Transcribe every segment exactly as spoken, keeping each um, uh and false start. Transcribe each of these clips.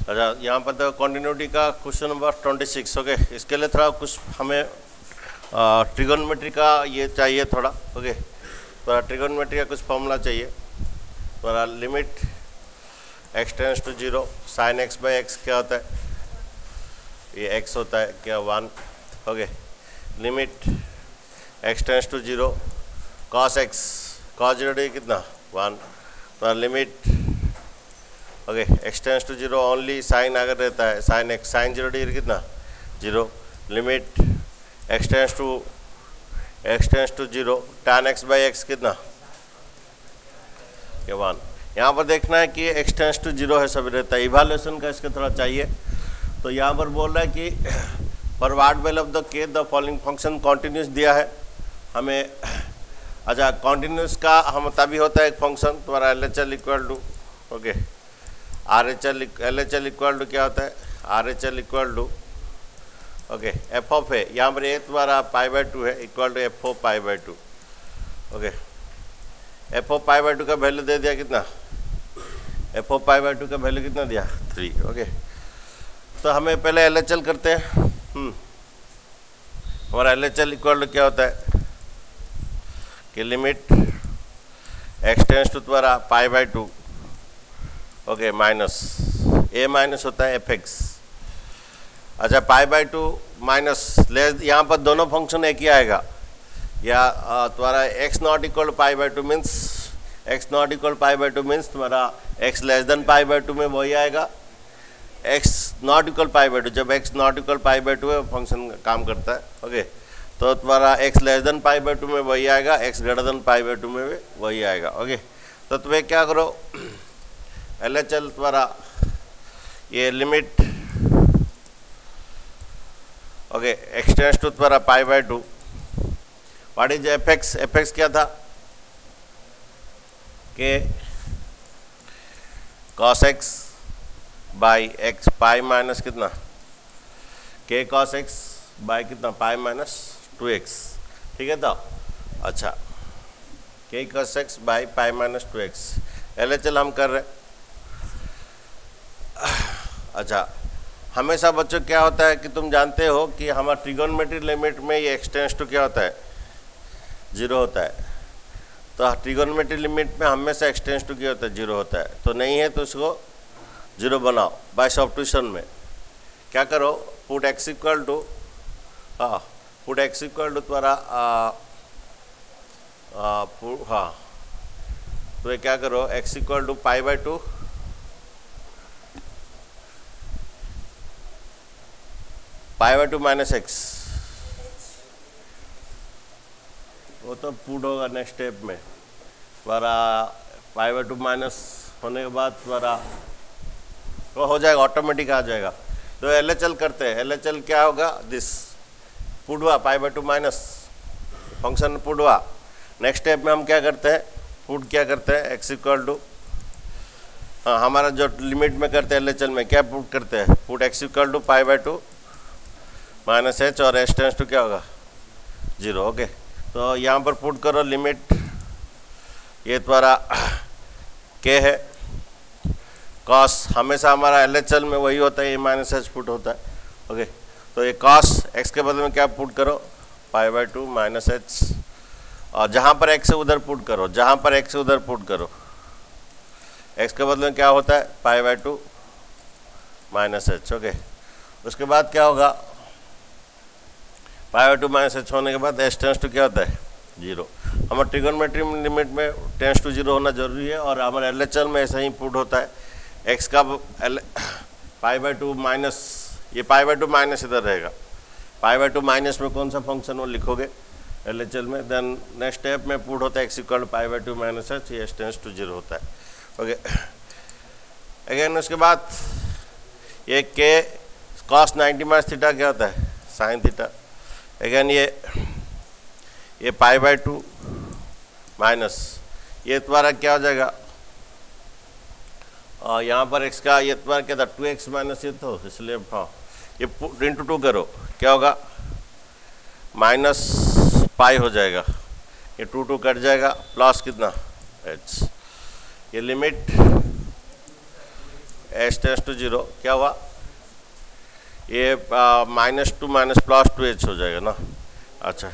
अच्छा, यहाँ पर तो कॉन्टिन्यूटी का question number twenty six okay. इसके लिए थोड़ा कुछ हमें ट्रिगोनोमेट्री का ये चाहिए थोड़ा ओके। थोड़ा ट्रिगोनोमेट्री का कुछ फॉर्मूला चाहिए। थोड़ा limit X tends to zero sine X by X क्या होता है, ये एक्स होता है क्या one okay. Limit X tends to zero cos X cos zero D कितना वन। तो limit okay X tends to zero only sine अगर रहता है sine X sine zero degree कितना zero. Limit X tends to X tends to zero tan X by X कितना ये one. यहाँ पर देखना है कि एक्स टेंस टू जीरो है सभी रहता है। इवाल्यूएशन का इसका थोड़ा चाहिए। तो यहाँ पर बोल रहा है कि forward value of the K the following function continuous दिया है हमें। अच्छा, कॉन्टिन्यूस का हम तभी होता है एक फंक्शन तुम्हारा L H L equal to okay R H L L H L equal to क्या होता है R H L equal to okay F of है। यहाँ पर ए तुम्हारा पाई बाई टू है equal to F of pi by two okay. F of pi by two का value दे दिया कितना F of pi by two का वैल्यू कितना दिया थ्री ओके। तो हमें पहले एल एच एल करते हैं। हम्म हमारा L H L equal to क्या होता है कि लिमिट एक्स टेंस टू तुम्हारा pi by two okay minus A minus होता है एफ एक्स। अच्छा, pi by two minus less यहाँ पर दोनों फंक्शन एक ही आएगा या तुम्हारा X not equal pi by two means X not equal pi by two means तुम्हारा X less than pi by two में वही आएगा। X not equal pi by two जब X not equal pi by two है function काम करता है okay. तो तुम्हारा X less than pi by two में वही आएगा, X greater than pi by two में भी वही आएगा ओके। तो तुम्हें क्या करो एल एच एल तुम्हारा ये limit okay X tends to तुम्हारा pi by two what is F X. F X क्या था K cos X by X pi minus कितना के कॉस एक्स बाई कितना पाई माइनस टू एक्स ठीक है। तो अच्छा K cos X by pi minus two X L H L हम कर रहे। अच्छा, हमेशा बच्चों क्या होता है कि तुम जानते हो कि हमारा ट्रिगोनोमेट्री लिमिट में ये एक्स टेंस टू क्या होता है जीरो होता है। तो ट्रिगोनोमेट्री लिमिट में हमेशा एक्स टेंस टू क्या होता है जीरो होता है। तो नहीं है तो इसको जीरो बनाओ बाय सब्स्टिट्यूशन में। क्या करो पुट एक्स इक्वल टू हाँ पुट एक्स इक्वल टू तुम्हारा हाँ तो ये क्या करो X equal to pi by two pi by two minus X वो तो पुट होगा नेक्स्ट स्टेप में तुम्हारा पाई बाई टू माइनस होने के बाद तुम्हारा वो हो जाएगा ऑटोमेटिक आ जाएगा। तो एल एच एल करते हैं। एल एच एल क्या होगा दिस पुट हुआ pi by two minus function put हुआ। नेक्स्ट स्टेप में हम क्या करते हैं पुट क्या करते हैं एक्स इक्वल टू हाँ हमारा जो लिमिट में करते हैं एल एच एल में क्या पुट करते हैं put x equal to pi by two minus H और एच टेंस टू क्या होगा जीरो ओके। तो यहाँ पर पुट करो लिमिट ये तुम्हारा के है कॉस हमेशा हमारा एल एच एल में वही होता है ये माइनस एच पुट होता है ओके। तो ये कॉस एक्स के बदले में क्या पुट करो pi by two minus H और जहाँ पर एक्स है उधर पुट करो जहाँ पर एक्स है उधर पुट करो। एक्स के बदले में क्या होता है pi by two minus H okay. उसके बाद क्या होगा pi by two minus H होने के बाद एच टेंस टू क्या होता है जीरो। हमारे ट्रिगोनोमेट्री लिमिट में टेंस टू जीरो होना जरूरी है और हमारे एल एच एल में ऐसा ही पुट होता है एक्स का L pi by two minus ये पाई बाई टू माइनस इधर रहेगा। पाई बाई टू माइनस में कौन सा फंक्शन वो लिखोगे एल एच एल में। देन नेक्स्ट स्टेप में पुट होता है X equal pi by two minus H ये एच टेंस टू जीरो होता है ओके। अगेन उसके बाद ये k cos ninety minus theta क्या होता है साइन थीटा। अगेन ये ये पाई बाई टू माइनस ये तुम्हारा क्या हो जाएगा और यहाँ पर x का ये तुम्हारा क्या था टू एक्स माइनस ये तो इसलिए हाँ ये इंटू टू करो क्या होगा माइनस पाई हो जाएगा ये टू टू कट जाएगा प्लस कितना h ये limit H tends to zero क्या हुआ, ये minus two minus plus two H हो जाएगा ना। अच्छा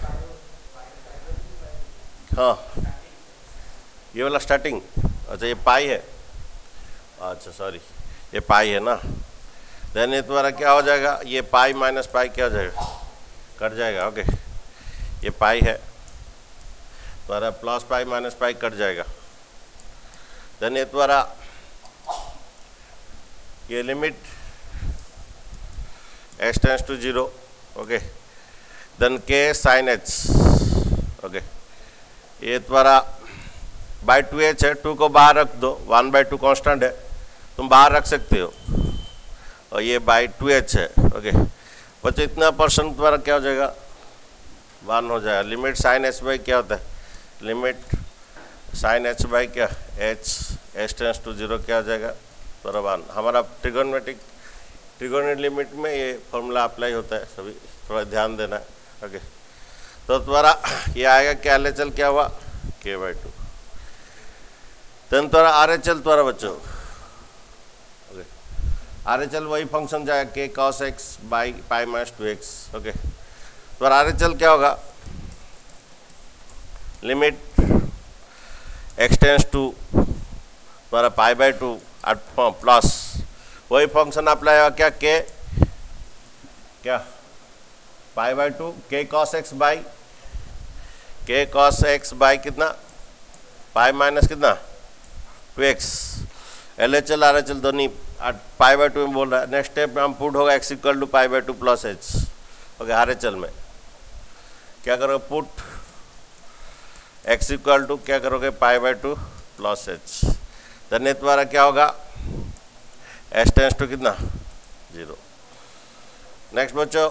हाँ ये वाला स्टार्टिंग, अच्छा ये पाई है, अच्छा सॉरी ये पाई है ना। देन ये तुम्हारा क्या हो जाएगा, ये पाई माइनस पाई क्या हो जाएगा, कट जाएगा। ओके ये पाई है तुम्हारा, plus pi minus pi cut जाएगा। देन ये तुम्हारा ये limit H tends to zero. Okay then K sine H. Okay ये तुम्हारा बाई टू एच है, टू को बाहर रख दो, वन बाई टू कॉन्स्टेंट है तुम बाहर रख सकते हो, और ये बाई टू एच है। ओके बच्चों इतना परसेंट तुम्हारा क्या हो जाएगा, वन हो जाएगा। लिमिट साइन एच बाई क्या होता है, लिमिट साइन एच बाई क्या H H tends to zero क्या हो जाएगा तुम्हारा वन। हमारा ट्रिगोनोमेट्रिक ट्रिगोनोमेट्रिक लिमिट में ये फॉर्मूला अप्लाई होता है, सभी थोड़ा ध्यान देना है। ओके तो तुम्हारा ये आएगा क्या, एल एच एल क्या हुआ के बाई टू। देन तुम्हारा आर एच एल तुम्हारा बच्चों, ओके आर एच एल वही फंक्शन जाएगा के cos X by pi minus two X. Okay तुम्हारा आर एच एल क्या होगा, लिमिट एक्स टेंस टू तुम्हारा पाई बाई टू प्लस वही फंक्शन अप्लाई होगा क्या, के क्या pi by two K cos X by K cos X by कितना pi minus कितना two X. L H L R H L दोनों pi by two में बोल रहा है। नेक्स्ट स्टेप में हम पुट होगा x equal to pi by two plus H. Okay R H L में क्या करोगे, पुट एक्स इक्वल टू क्या करोगे pi by two plus H. Then तुम्हारा क्या होगा, एच टेंस टू कितना जीरो। नेक्स्ट बच्चों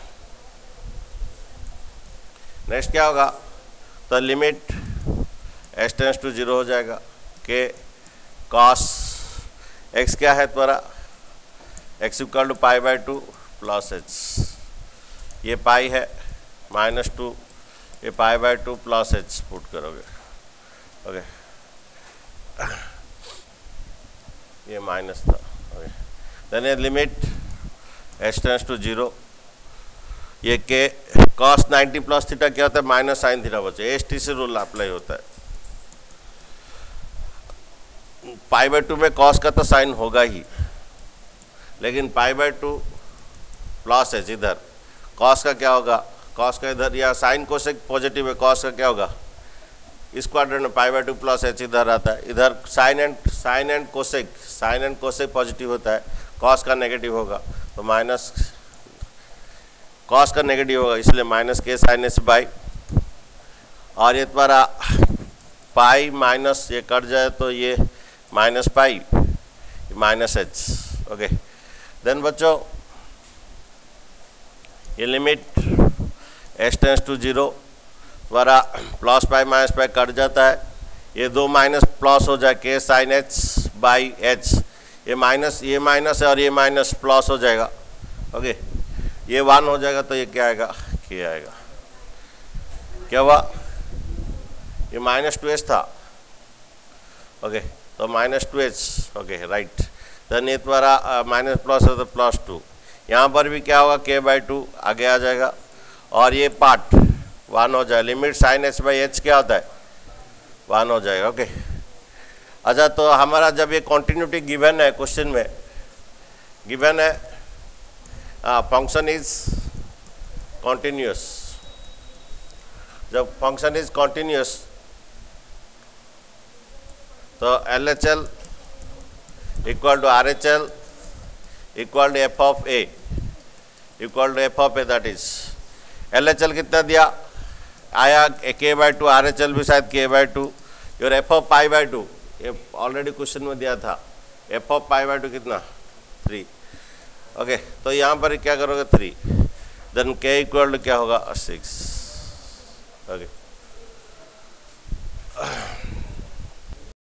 नेक्स्ट क्या होगा, तो limit H tends to zero हो जाएगा, के कॉस एक्स क्या है तुम्हारा x equal to pi by two plus H. ये पाई है माइनस टू, ये pi by two plus H put करोगे। ओके ये माइनस था। ओके देन ये limit H tends to zero, ये k cos ninety plus theta क्या होता है माइनस साइन थीटा बचे, S T C rule apply होता है। पाई बाई टू में कॉस का तो साइन होगा ही, लेकिन pi by two plus H इधर कॉस का क्या होगा, कॉस का इधर या साइन कोसेक पॉजिटिव है, कॉस का क्या होगा इस क्वाड्रेंट में pi by two plus H इधर आता है, इधर sine and sine and cosec sine and cosec positive होता है, कॉस का नेगेटिव होगा तो माइनस कॉस का नेगेटिव होगा, इसलिए माइनस के साइन एच बाई। और ये तुम्हारा पाई माइनस ये कट जाए तो ये minus pi minus H. Okay then बच्चों ये limit H tends to zero द्वारा plus pi minus pi cut जाता है, ये दो माइनस प्लस हो जाए k sine H by H, ये माइनस ये माइनस है और ये माइनस प्लस हो जाएगा। ओके ये वन हो जाएगा तो ये क्या आएगा के आएगा। क्या हुआ, ये माइनस टू एच था। ओके तो minus two H. Okay right then ये तुम्हारा माइनस प्लस है तो प्लस टू, यहाँ पर भी क्या होगा के बाई टू आगे आ जाएगा और ये पार्ट वन हो जाए। Limit sine H by H क्या होता है वन हो जाएगा। ओके अच्छा तो हमारा जब ये कॉन्टिन्यूटी गिवन है क्वेश्चन में गिवन है फंक्शन इज कॉन्टिन्यूस, जब फंक्शन इज कॉन्टिन्यूस तो L H L equal to R H L equal to F of A equal to F of A, that is L H L कितना दिया आया k by two, R H L भी शायद k by two, और F of pi by two ये already question में दिया था, F of pi by two कितना थ्री। ओके तो यहाँ पर क्या करोगे three, then k equal to क्या होगा सिक्स। ओके